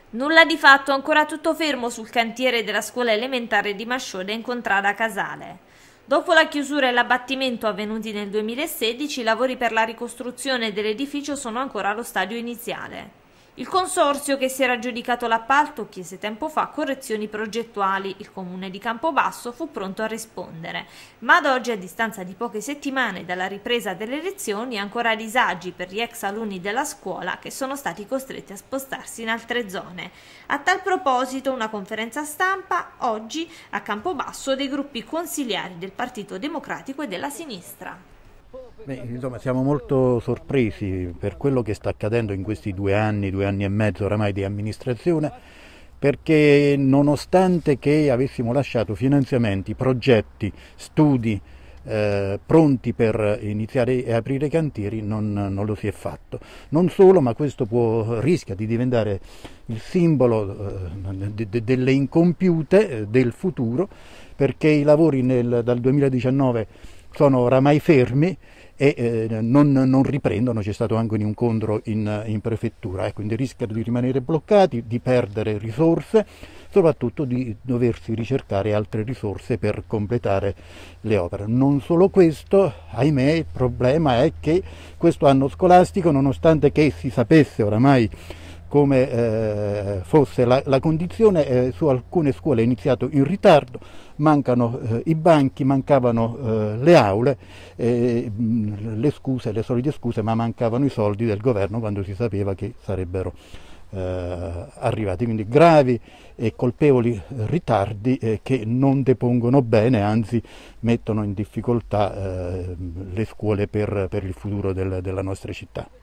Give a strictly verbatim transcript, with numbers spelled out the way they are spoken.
Nulla di fatto, ancora tutto fermo sul cantiere della scuola elementare di Masciode in contrada Casale. Dopo la chiusura e l'abbattimento avvenuti nel duemilasedici, i lavori per la ricostruzione dell'edificio sono ancora allo stadio iniziale. Il consorzio che si era aggiudicato l'appalto chiese tempo fa correzioni progettuali. Il comune di Campobasso fu pronto a rispondere, ma ad oggi, a distanza di poche settimane dalla ripresa delle lezioni, ancora disagi per gli ex alunni della scuola che sono stati costretti a spostarsi in altre zone. A tal proposito, una conferenza stampa oggi a Campobasso dei gruppi consiliari del Partito Democratico e della Sinistra. Beh, insomma, siamo molto sorpresi per quello che sta accadendo in questi due anni, due anni e mezzo oramai di amministrazione, perché nonostante che avessimo lasciato finanziamenti, progetti, studi eh, pronti per iniziare e aprire i cantieri, non, non lo si è fatto. Non solo, ma questo può, rischia di diventare il simbolo eh, de, de, delle incompiute eh, del futuro, perché i lavori nel, dal duemiladiciannove sono oramai fermi e eh, non, non riprendono. C'è stato anche un incontro in, in prefettura, eh, quindi rischiano di rimanere bloccati, di perdere risorse, soprattutto di doversi ricercare altre risorse per completare le opere. Non solo questo, ahimè, il problema è che questo anno scolastico, nonostante che si sapesse oramai come eh, fosse la, la condizione, eh, su alcune scuole è iniziato in ritardo, mancano eh, i banchi, mancavano eh, le aule, eh, le scuse, le solite scuse, ma mancavano i soldi del governo quando si sapeva che sarebbero eh, arrivati. Quindi gravi e colpevoli ritardi eh, che non depongono bene, anzi mettono in difficoltà eh, le scuole per, per il futuro del, della nostra città.